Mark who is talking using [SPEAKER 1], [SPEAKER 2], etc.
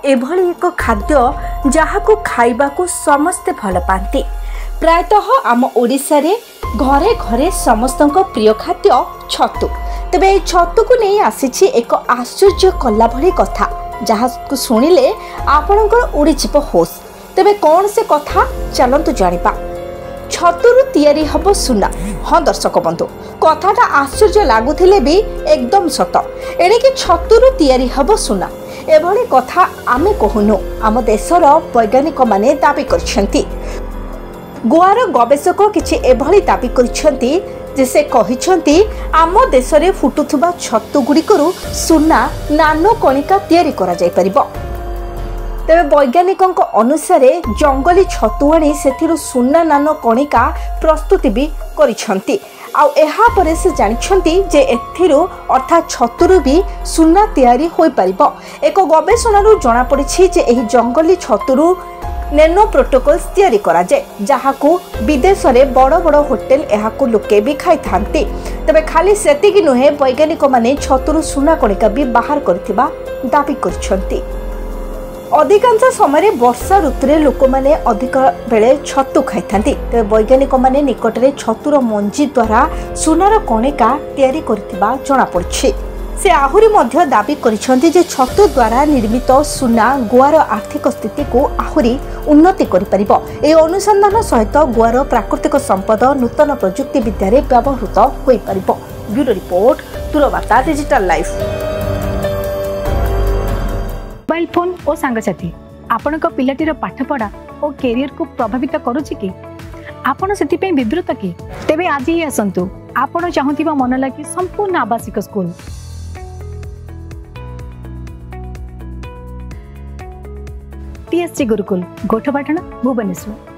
[SPEAKER 1] एभली एक खाद्य जहाको खाइबा को समस्ते भल पाती। प्रायतः आम ओडिशा रे घरे घरे समस्तक प्रिय खाद्य छतु। तेबे ए छतु को नहीं आसी एक आश्चर्य कला भली कथा जहाँ शुणिले आपणकर उड़ीजीव होश। तेबे कौन से कथा चलतु जानिबा। छतुरु तैयारी हब सुना। हाँ दर्शक बंधु, कथाटा आश्चर्य लगुले भी एकदम सत। एणिकी छतुरु तैयारी हब सुना एभली कथा आमे कहूनु, आम देशर वैज्ञानिक माने दाबी करछंती। गोआर गवेषक किछि एभली दाबी करछंती जे से कहिछंती आम देश रे फुटुथुबा छतु गुड़िकरु सुना नानो कणिका तैयारी करा जाय परिबो। तेबे वैज्ञानिकों अनुसार जंगली छतु आनी सेथिरु सुना नानो कणिका प्रस्तुति भी करिछंती। आउ एहा परे से जानिछंती जे एथिरु अर्थात छतुरु भी सुना तैयारी होई परिबो। एक गवेषणारु जणा पड़िछि जे एही जंगली छतुरु नैनो प्रोटोकॉल्स तैयारी करा जाय, जहाकू विदेश रे बड़ बड़ होटेल एहाकू लोके भी खाई थांती। तबे खाली सेतिकी नुहे, वैज्ञानिक माने छतुरु सुना कणिका भी बाहर करथिबा दाबी करछंती। अधिकांश समय वर्षा ऋतु लोक मैंने अधिक बेले छतु खाई थांती। तेरे वैज्ञानिक माने निकटरे छतुर मंजी द्वारा सुनार कणिका तैयारी करथिबा जणा पड़छि। से आहुरी मध्य दाबी करिसंती जे छतु द्वारा निर्मित सुना गोआर आर्थिक स्थिति को आहुरी उन्नति करि परिबो। ए अनुसंधान सहित गोआर प्राकृतिक संपद नूतन प्रजुक्ति विद्या रे व्यवहृत होई परिबो। ब्यूरो रिपोर्ट, तुरवार्ता डिजिटल लाइफ।
[SPEAKER 2] मोबाइल फोन और सांगसाथी आपण पिलाटीर पाठपढ़ा और कैरियर को प्रभावित करुछि कि आपण से विवृत कि तेबे आज ही आसंतु आपण चाहूथिबा मन लगी संपूर्ण आवासिक स्कूल TSC गुरुकुल गोठपाटण भुवनेश्वर।